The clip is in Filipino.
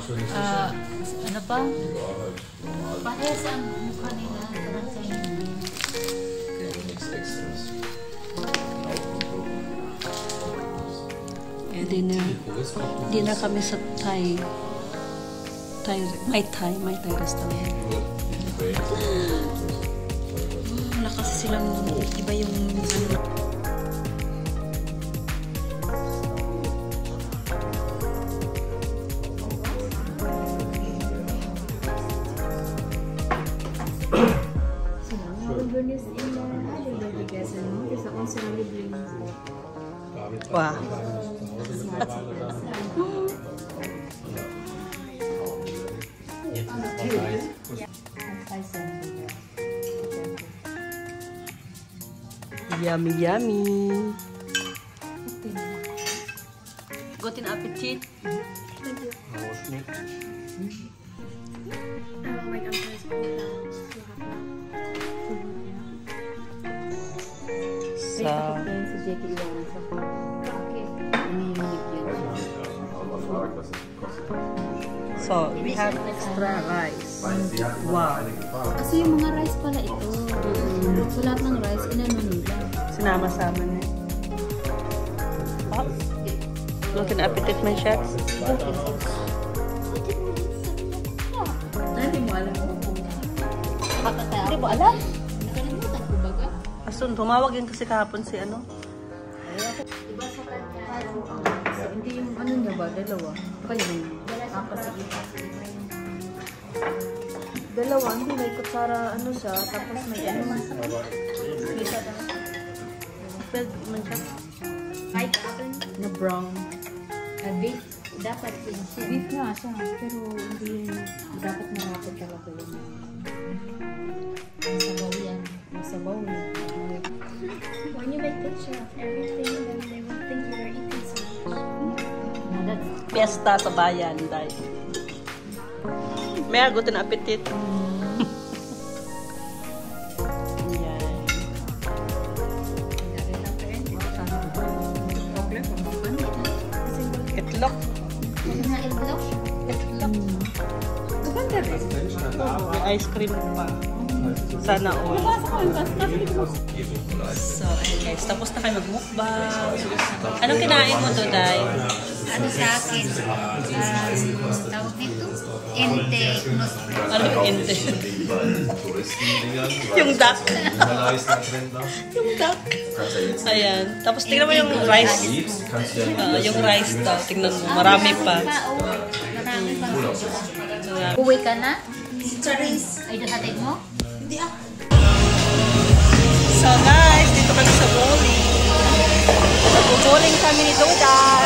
Ano pa? Parehas ang mukha nila. Parang sa hindi. Hindi na kami sa Mai Thai restaurant. Wala kasi silang iba yung ano. Wah. Yummy, yummy. Guten Appetit. So, we have extra rice. Wow. Kasi yung mga rice pala ito. So, lahat ng rice, inano nila. Sinama-sama na. Oh. Guten Appetit, my chefs. Hindi mo alam mo. Hindi mo alam? Nakalimutan ko baga. Asun, tumawag yun kasi kahapon si ano. Diba sa kanya? Hindi yung ano niya ba? Dalawa. Kaya na. Dalawa, hindi may kutsara ano siya, tapos may ano. Kita daw. Pwede man siya. Kahit akin na brown. Beef, dapat yun siya. Beef nga siya, pero hindi dapat marapit talaga yun. Masabaw yan. Masabaw yun. When you make picture of everything, then they will think you are eating so much. Fiesta sa bayan, dahil. May Guten Appetit. Itlog. Itlog? Itlog. Ganda rin. May ice cream pa. Sana all. So, ayun guys. Tapos na kayo magmukbang. Anong kinain mo to, Day? Ano sa akin? Tawag nito? Ente. Ano yung ente? Yung duck. Yung duck. Ayan. Tapos tingnan mo yung rice. Yung rice daw. Tingnan mo. Marami pa. Marami pa. Uwi ka na? Charis. Ay, dahatid mo? Hindi ah. So guys, dito kami sa bowling. Nag-bowling kami ni Doda.